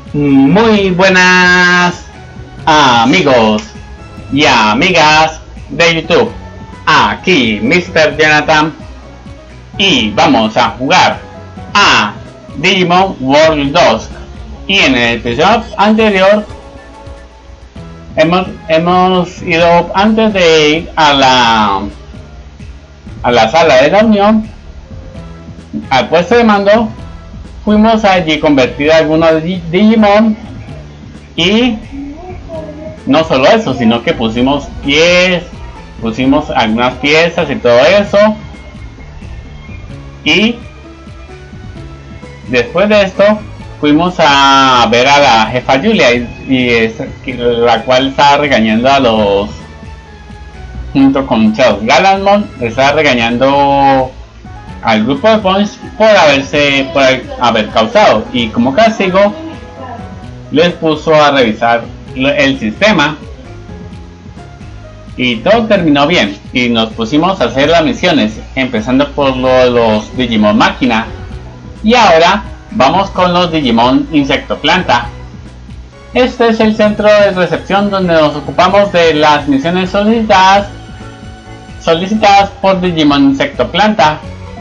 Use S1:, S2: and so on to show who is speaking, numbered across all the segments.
S1: Muy buenas amigos y amigas de YouTube. Aquí Mr. Jonathan y vamos a jugar a Digimon World 2. Y en el episodio anterior hemos ido, antes de ir a la sala de reunión, al puesto de mando, fuimos allí convertir a algunos Digimon y no solo eso, sino que pusimos algunas piezas y todo eso. Y después de esto fuimos a ver a la jefa Julia la cual estaba regañando a los, junto con Charles Galamon, estaba regañando al grupo de Punch por haber causado, y como castigo les puso a revisar el sistema y todo terminó bien y nos pusimos a hacer las misiones, empezando por los Digimon máquina, y ahora vamos con los Digimon insecto planta. Este es el centro de recepción donde nos ocupamos de las misiones solicitadas por Digimon insecto planta.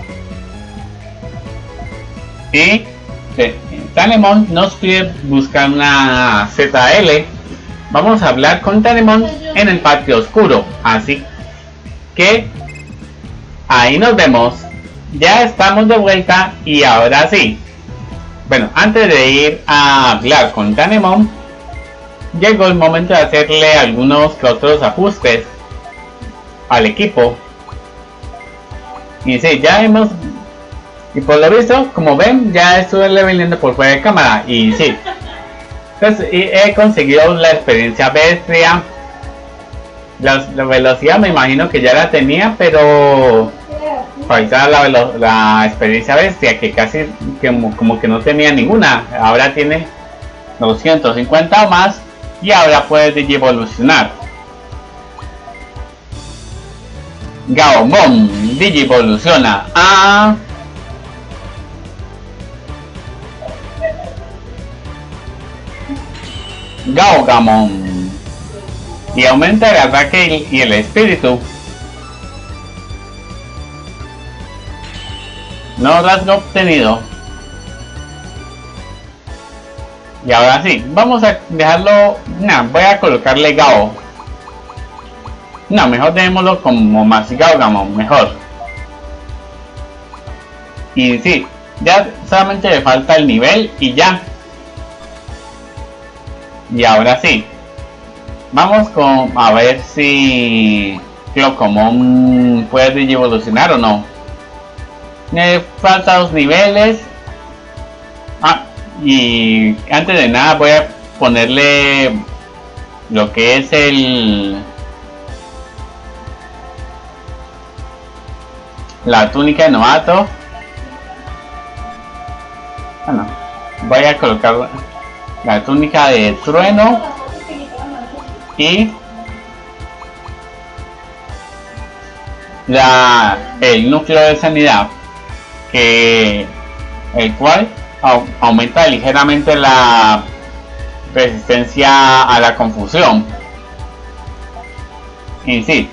S1: Y Tanemon nos pide buscar una ZL. Vamos a hablar con Tanemon en el patio oscuro, así que ahí nos vemos. Ya estamos de vuelta y ahora sí. Bueno, antes de ir a hablar con Tanemon, llegó el momento de hacerle algunos que otros ajustes al equipo. Y sí, y por lo visto, como ven, ya estuve leveleando por fuera de cámara. Y sí, pues he conseguido la experiencia bestia. La velocidad me imagino que ya la tenía, pero faltaba la experiencia bestia, que casi como que no tenía ninguna. Ahora tiene 250 o más, y ahora puede Digivolucionar. Gaomon Digivoluciona a Gaogamon y aumenta el ataque y el espíritu. No rasgo obtenido. Y ahora sí, vamos a dejarlo. Voy a colocarle Gao. No, mejor dejémoslo como más Gaogamon, mejor. Y sí, ya solamente le falta el nivel y ya. Y ahora sí, vamos a ver si Clocomon puede evolucionar o no. Me faltan 2 niveles. Y antes de nada voy a ponerle lo que es la túnica de novato. Bueno, voy a colocar la túnica de trueno y el núcleo de sanidad, el cual aumenta ligeramente la resistencia a la confusión. Y sí,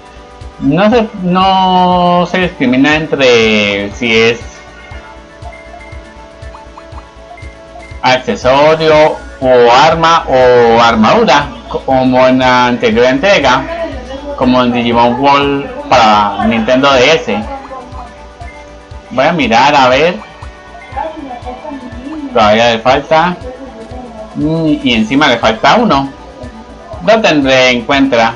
S1: no se discrimina entre si es accesorio o arma o armadura, como en la anterior entrega, como en Digimon World para Nintendo DS. Voy a mirar a ver, todavía le falta, y encima le falta uno. Lo tendré en cuenta.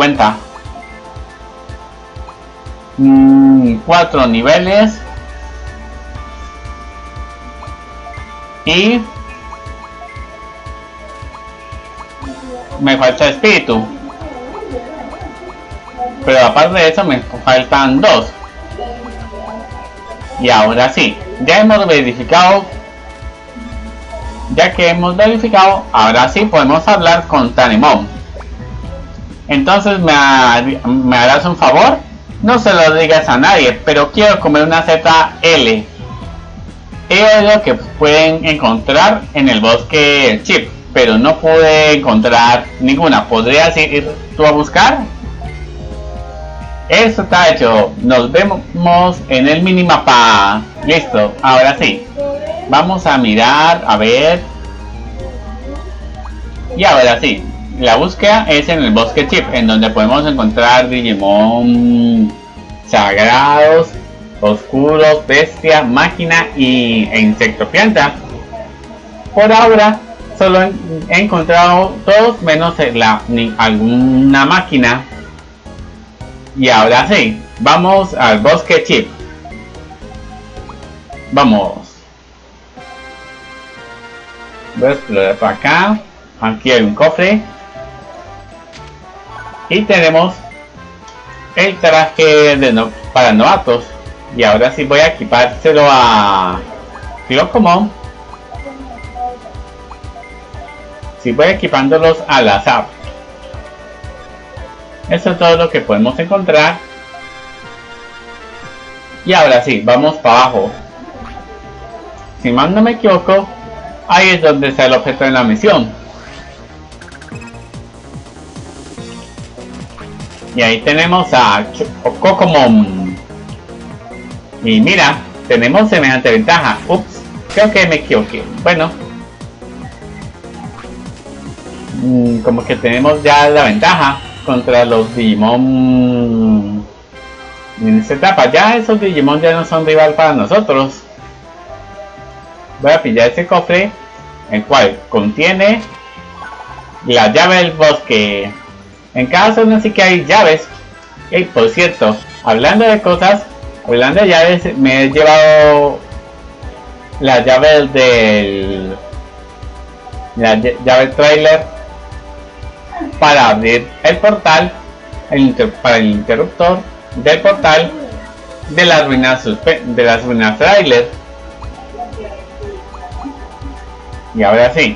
S1: 4 niveles y me falta espíritu, pero aparte de eso me faltan 2. Y ahora sí, ya que hemos verificado, ahora sí podemos hablar con Tanemon. Entonces me harás un favor, no se lo digas a nadie, pero quiero comer una ZL. es lo que pueden encontrar en el bosque Chip, pero no pude encontrar ninguna. ¿Podrías ir tú a buscar? Eso está hecho. Nos vemos en el minimapa. Listo, ahora sí. Vamos a mirar, a ver. Y ahora sí. La búsqueda es en el bosque Chip, en donde podemos encontrar Digimon sagrados, oscuros, bestia, máquina e insecto planta. Por ahora solo he encontrado todos menos alguna máquina. Y ahora sí, vamos al bosque Chip. Vamos. Voy a explorar para acá. Aquí hay un cofre. Y tenemos el traje para novatos. Y ahora sí voy a equipárselo a Clocomon. Sí, voy equipándolos al azar. Eso es todo lo que podemos encontrar. Y ahora sí, vamos para abajo. Si mal no me equivoco, ahí es donde está el objeto de la misión. Y ahí tenemos a Cocomon. Y mira, tenemos semejante ventaja. Ups, creo que me equivoqué. Bueno, como que tenemos ya la ventaja contra los Digimon en esta etapa. Ya esos Digimon ya no son rival para nosotros. Voy a pillar ese cofre, el cual contiene la llave del bosque. En cada zona sí que hay llaves. Y por cierto, hablando de cosas, hablando de llaves, me he llevado la llave del trailer para abrir el portal, para el interruptor del portal de las ruinas trailer. Y ahora sí,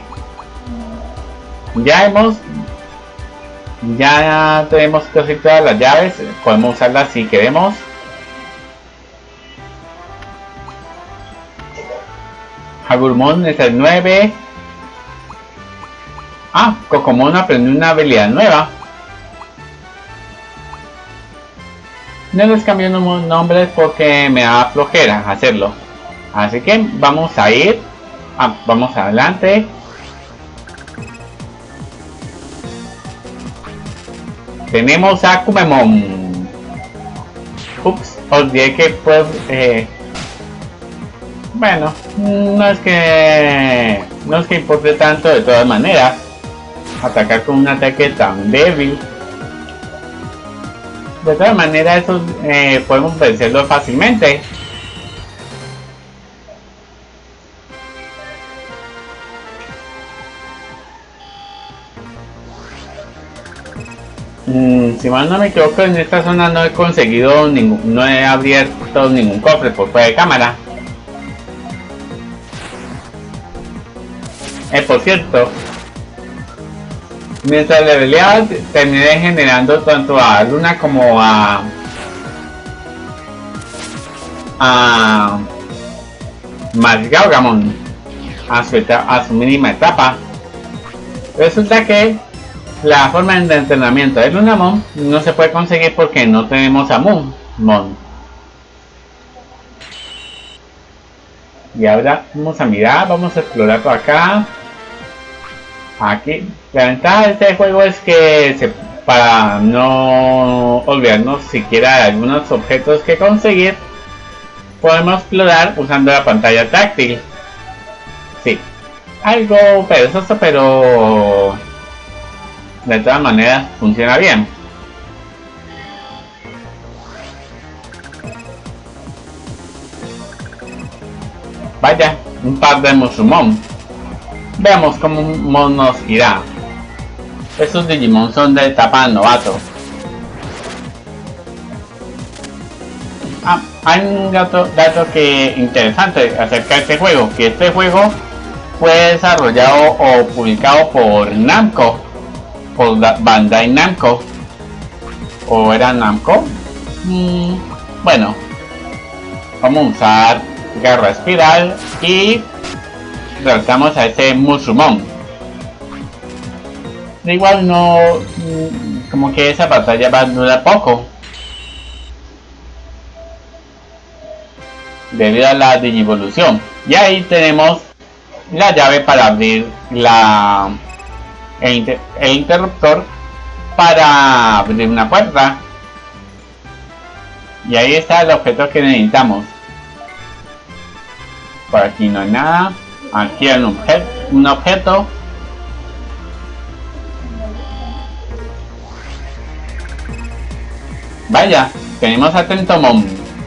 S1: ya tenemos casi todas las llaves. Podemos usarlas si queremos. Agumon es el 9. Cocomon aprendió una habilidad nueva. No les cambié nombres porque me da flojera hacerlo. Así que vamos a ir. Vamos adelante. Tenemos a Kumemon. Ups, olvidé que pues bueno, no es que importe tanto. De todas maneras, atacar con un ataque tan débil, de todas maneras eso podemos vencerlo fácilmente. Si mal no me equivoco, en esta zona no he conseguido no he abierto ningún cofre por fuera de cámara. Por cierto, mientras le peleaba terminé generando tanto a Luna como a Margaugamon a su mínima etapa. Resulta que la forma de entrenamiento de Lunamon no se puede conseguir porque no tenemos a Moonmon. Y ahora vamos a mirar, vamos a explorar por acá. Aquí, la ventaja de este juego es que para no olvidarnos siquiera de algunos objetos que conseguir, podemos explorar usando la pantalla táctil. Sí, algo perezoso, pero de todas maneras funciona bien. Vaya, un par de Musumon. Veamos cómo nos irá. Estos Digimon son de etapa novato. Hay un dato que interesante acerca de este juego, que este juego fue desarrollado o publicado por Namco, por Bandai Namco, o era Namco. Bueno, vamos a usar garra espiral y derrotamos a ese Mushroomon. Igual no, como que esa batalla va a durar poco debido a la digivolución. Y ahí tenemos la llave para abrir el interruptor para abrir una puerta. Y ahí está el objeto que necesitamos. Por aquí no hay nada. Aquí hay un objeto. Vaya, tenemos a Tentomon.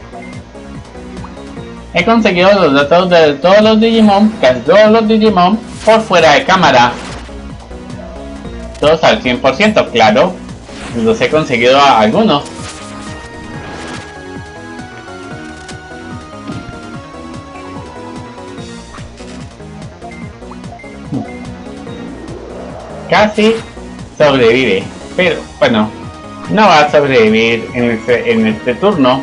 S1: He conseguido los datos de todos los Digimon, casi todos los Digimon, por fuera de cámara. Todos al 100%, claro. Los he conseguido a algunos. Casi sobrevive, pero bueno, no va a sobrevivir en este turno.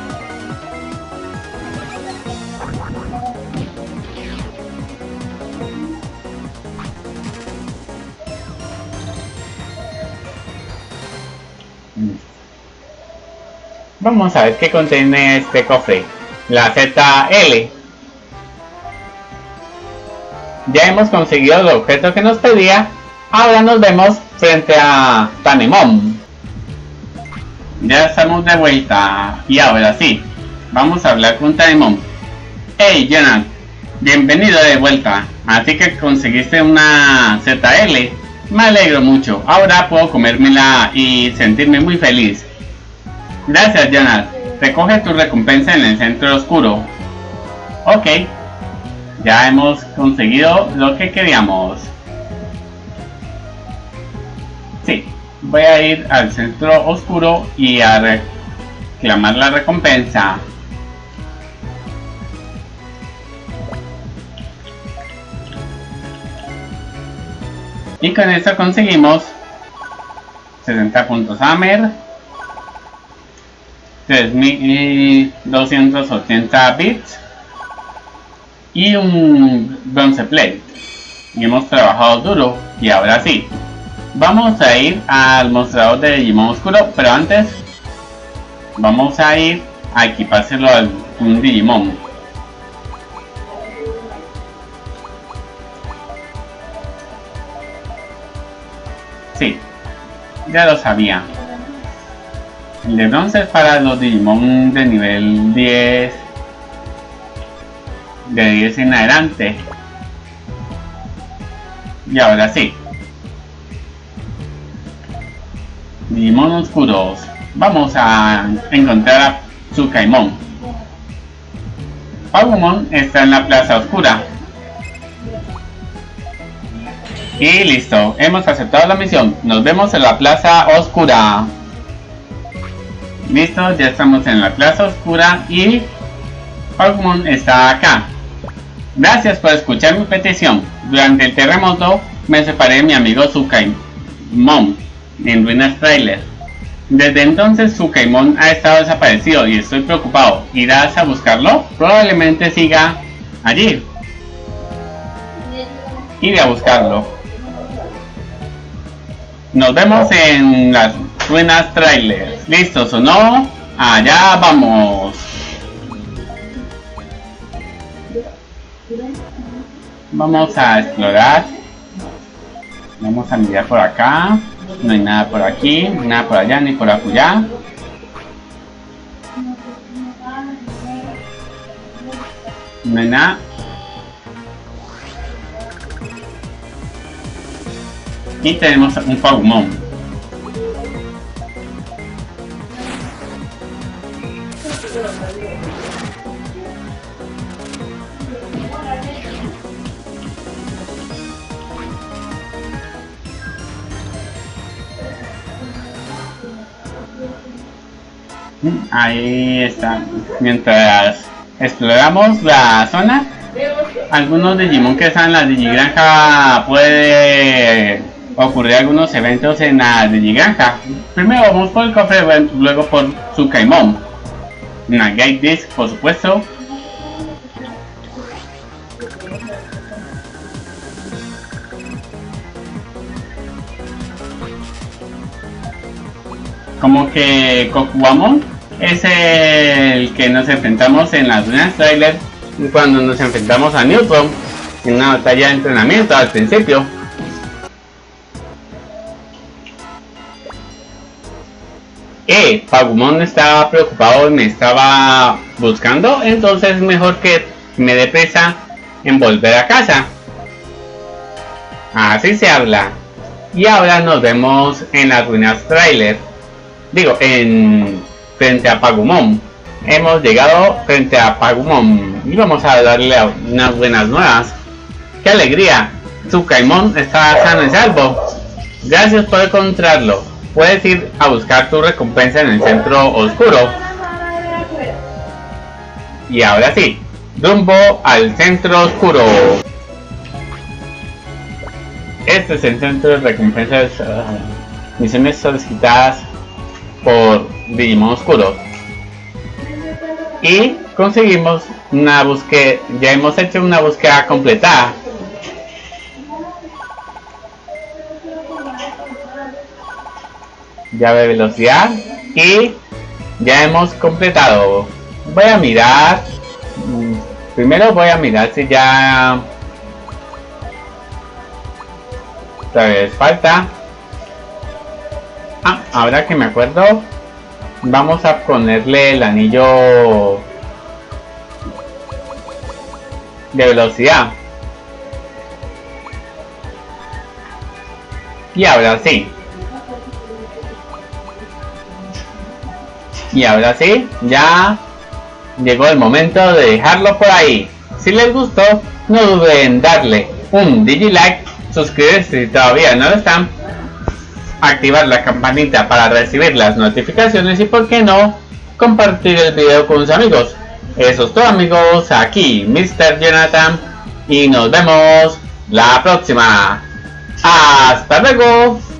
S1: Vamos a ver qué contiene este cofre. La ZL. Ya hemos conseguido el objeto que nos pedía. Ahora nos vemos frente a Tanemon. Ya estamos de vuelta. Y ahora sí, vamos a hablar con Tanemon. Hey Jonathan, bienvenido de vuelta. Así que conseguiste una ZL. Me alegro mucho. Ahora puedo comérmela y sentirme muy feliz. Gracias Jonathan. Recoge tu recompensa en el centro oscuro. Ok. Ya hemos conseguido lo que queríamos. Sí, voy a ir al centro oscuro y a reclamar la recompensa. Y con eso conseguimos 60 puntos Hammer, 3280 bits y un bronce plate. Y hemos trabajado duro. Y ahora sí, vamos a ir al mostrador de Digimon Oscuro, pero antes vamos a ir a equipárselo a un Digimon. Sí, ya lo sabía. El de bronce es para los Digimon de nivel 10, de 10 en adelante. Y ahora sí, Digimon oscuros. Vamos a encontrar a Tsukaimon. Agumon está en la plaza oscura. Y listo, hemos aceptado la misión. Nos vemos en la plaza oscura. Listo, ya estamos en la plaza oscura y Agumon está acá. Gracias por escuchar mi petición. Durante el terremoto me separé de mi amigo Tsukaimon en Ruinas Trailer. Desde entonces Tsukaimon ha estado desaparecido y estoy preocupado. ¿Irás a buscarlo? Probablemente siga allí. Iré a buscarlo. Nos vemos en las Ruinas Trailer. ¿Listos o no? Allá vamos. Vamos a explorar. Vamos a mirar por acá. No hay nada por aquí, nada por allá, ni por acullá. No hay nada. Y tenemos un Agumon. Ahí está. Mientras exploramos la zona, algunos Digimon que están en la Digigranja puede ocurrir algunos eventos en la Digigranja. Primero vamos por el cofre, luego por Tsukaimon. Una Gate Disc, por supuesto. como que Kokuamon es el que nos enfrentamos en las ruinas trailer cuando nos enfrentamos a Newton en una batalla de entrenamiento al principio. Pagumon estaba preocupado y me estaba buscando, entonces mejor que me dé prisa en volver a casa. Así se habla. Y ahora nos vemos en las ruinas trailer. Digo, frente a Pagumon. Hemos llegado frente a Pagumon y vamos a darle unas buenas nuevas. ¡Qué alegría! Tsukaimon está sano y salvo. Gracias por encontrarlo. Puedes ir a buscar tu recompensa en el centro oscuro. Y ahora sí, rumbo al centro oscuro. Este es el centro de recompensas, misiones solicitadas por Digimon Oscuro. Y conseguimos una búsqueda, ya hemos hecho una búsqueda completada. Llave de velocidad y ya hemos completado. Voy a mirar, primero voy a mirar si ya otra vez falta. Ahora que me acuerdo, vamos a ponerle el anillo de velocidad. Y ahora sí. Y ahora sí, ya llegó el momento de dejarlo por ahí. Si les gustó, no duden en darle un Digilike, suscribirse si todavía no lo están, activar la campanita para recibir las notificaciones y, por qué no, compartir el video con sus amigos. Eso es todo, amigos, aquí Mr. Jonathan y nos vemos la próxima. ¡Hasta luego!